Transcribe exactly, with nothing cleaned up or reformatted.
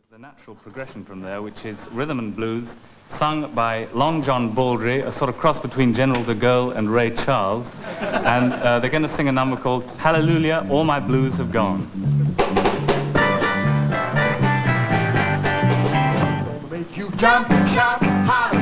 The natural progression from there, which is rhythm and blues, sung by Long John Baldry, a sort of cross between General de Gaulle and Ray Charles, and uh, they're going to sing a number called Hallelujah, All My Blues Have Gone. Make you jump, shout, holler.